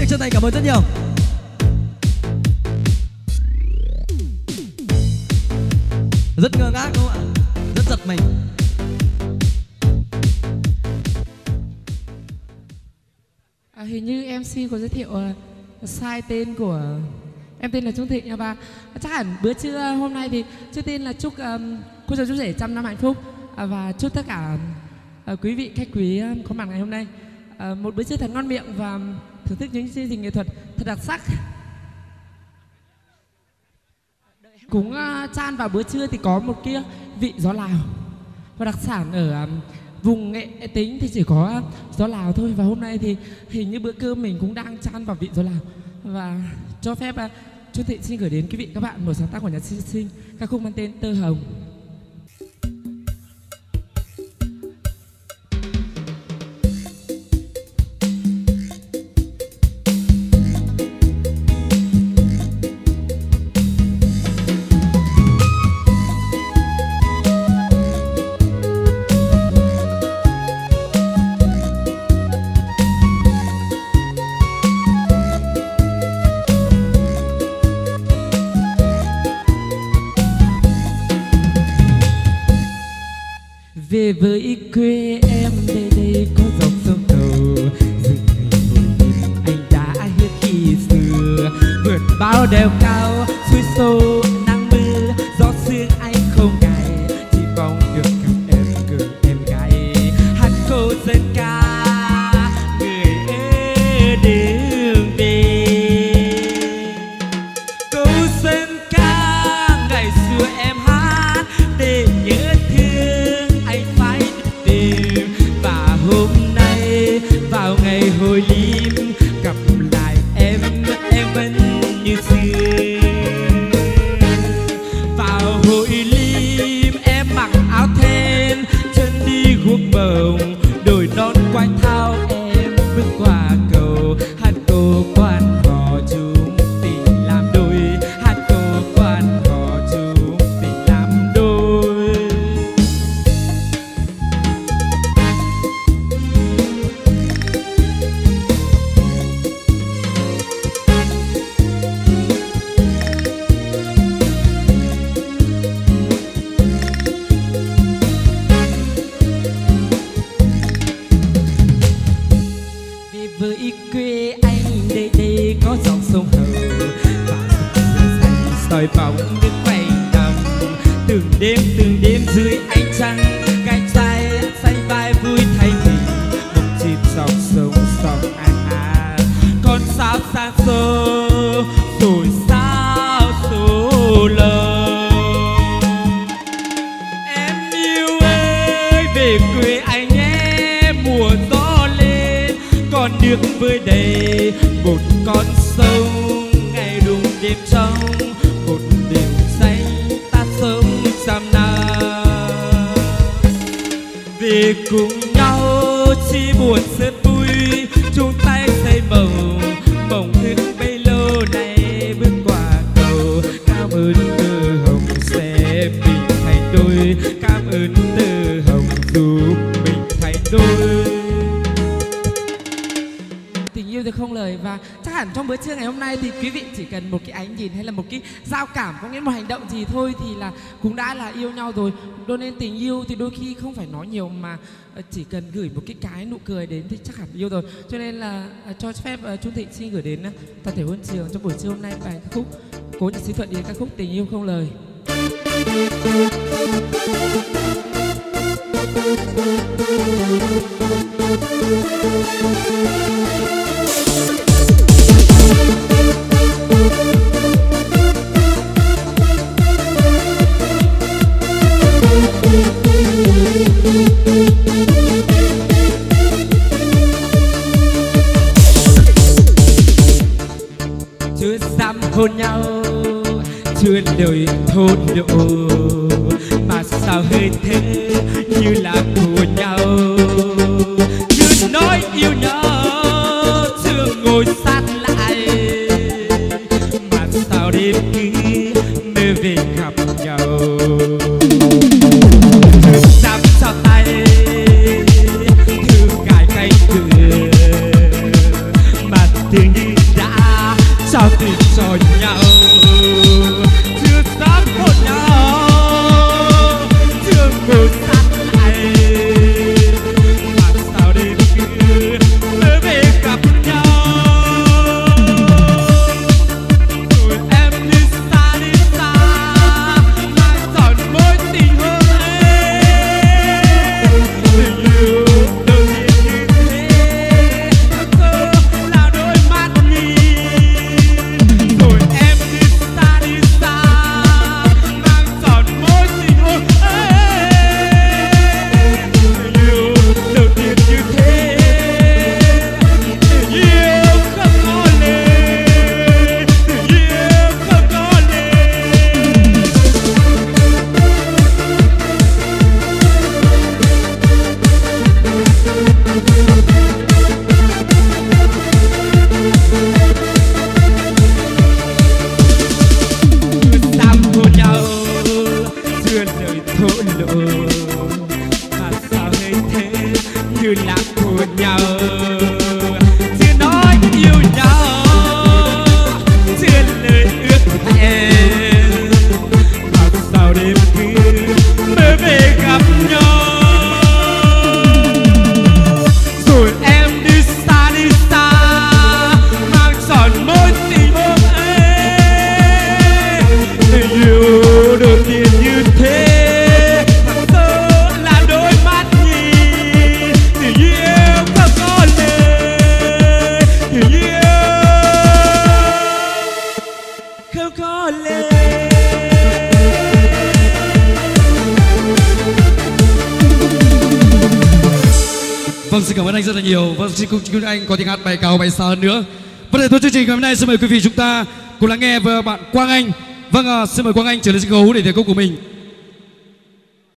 chân thành cảm ơn rất nhiều. Rất ngơ ngác đúng không ạ? Rất giật mình. Hình như MC có giới thiệu sai tên của em, tên là Trung Thị nha ba. Chắc hẳn bữa trưa hôm nay thì trước tiên là chúc cô cháu chú rể trăm năm hạnh phúc và chúc tất cả quý vị khách quý có mặt ngày hôm nay một bữa trưa thật ngon miệng và thưởng thức những chương trình nghệ thuật thật đặc sắc. Cúng chan vào bữa trưa thì có một cái vị gió Lào, và đặc sản ở vùng Nghệ Tĩnh thì chỉ có gió Lào thôi. Và hôm nay thì hình như bữa cơm mình cũng đang chan vào vị gió Lào. Và cho phép Chú Thị xin gửi đến quý vị các bạn một sáng tác của nhạc sĩ Sinh, ca khúc mang tên Tơ Hồng. Về với quê em, đây đây có dòng sông Cầu, dừng ngày hồi đêm anh đã hết khi xưa. Vượt bao đèo cao, suối sâu, nắng mưa, gió sương anh không ngại, chỉ mong được gặp em cười em gái. Hát câu dân ca, người ơi đường về. Câu dân ca ngày xưa em hát để nhớ hôm nay vào ngày hồi lim gặp lại em vẫn như xưa. Vào hồi lim em mặc áo then, chân đi guốc bồng, đồi non quay thao em bước qua cầu. Hát câu quan họ chúng tình làm đôi, hát câu quan họ chúng tình làm đôi. Với quê anh đây đây có dòng sông Hậu và dòng xanh soi bóng nước quanh nằm. Từng đêm dưới ánh trăng, cái trai xanh vai vui thay mình, một chim dòng sông sông con sao xa xôi rồi sao số lâu. Em yêu ơi về quê anh nhé, mùa gió lên con nước với đầy một con sông. Ngày đùng đêm trong một đêm xanh ta sống trăm năm. Về cùng nhau chi buồn rất vui, chung tay xây mộng mộng ước bấy lâu nay bước qua cầu. Cảm ơn tơ hồng sẽ mình thành đôi, cảm ơn tơ hồng giúp mình thành đôi. Tình yêu thì không lời, và chắc hẳn trong bữa trưa ngày hôm nay thì quý vị chỉ cần một cái ánh nhìn hay là một cái giao cảm, có nghĩa một hành động gì thôi thì là cũng đã là yêu nhau rồi. Cho nên tình yêu thì đôi khi không phải nói nhiều mà chỉ cần gửi một cái nụ cười đến thì chắc hẳn yêu rồi. Cho nên là cho phép Trung Thị xin gửi đến toàn thể huân trường trong buổi trưa hôm nay bài ca khúc cố nhạc sĩ Thuận Yến, ca khúc Tình Yêu Không Lời. Chưa dám hôn nhau, chưa đời thôn độ, mà sao hơi thế như là của nhau. Như nói yêu nhau chưa ngồi sát lại, mà sao đêm cứ mơ về gặp nhau. Chưa dám trao tay thư cài cánh cửa, mà thường như trao tình cho nhau, chưa dám hôn nhau, chưa ngồi sát lại, mà sao đêm cứ mơ về gặp nhau. Rồi em đi xa mang trọn mối tình hôm ấy. Tình yêu đầu tiên như thế, thơ là đôi mắt nhìn. Rồi em đi xa mang trọn mối tình hôm ấy. Tình yêu đầu tiên như thế, tình yêu không có lệ, tình yêu không có lệ. Dám hôn nhau, chưa lời thổ lộ, mà sao hay thế như là hôn nhau. Chưa nói yêu nhau, chưa lời ước hẹn, mà sao đêm cứ mơ về gặp nhau. Rồi em đi xa mang trọn mối tình hôm ấy. Tình yêu đầu tiên như thế, thằng thơ là đôi mắt nhìn. Tình yêu không có lệ, tình yêu không có lệ. Vâng, xin cảm ơn anh rất là nhiều. Vâng, xin chúc anh có tiếng hát bài cao bài xa hơn nữa. Và để thôi chương trình ngày hôm nay, xin mời quý vị chúng ta cùng lắng nghe với bạn Quang Anh. Vâng, xin mời Quang Anh trở lên sân khấu để thể công của mình.